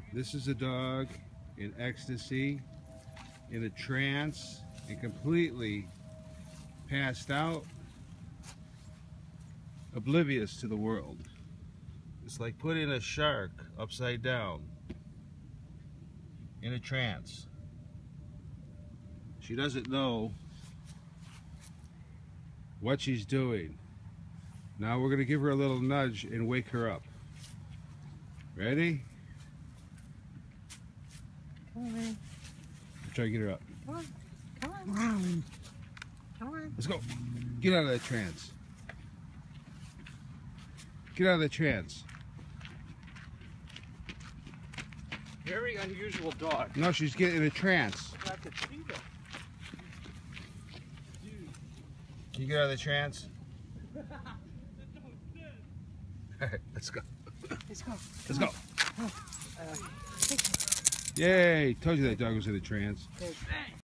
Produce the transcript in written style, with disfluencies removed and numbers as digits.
This is a dog in ecstasy, in a trance, and completely passed out, oblivious to the world. It's like putting a shark upside down in a trance. She doesn't know what she's doing. Now we're going to give her a little nudge and wake her up. Ready? Come on, man. Try to get her up. Come on. Come on. Wow. Come on. Let's go. Get out of that trance. Get out of that trance. Very unusual dog. No, she's getting in a trance. I could see that. Can you get out of the trance? Alright, let's go. Let's go. Let's go. Oh. Yay! Told you that dog was in a trance. Good.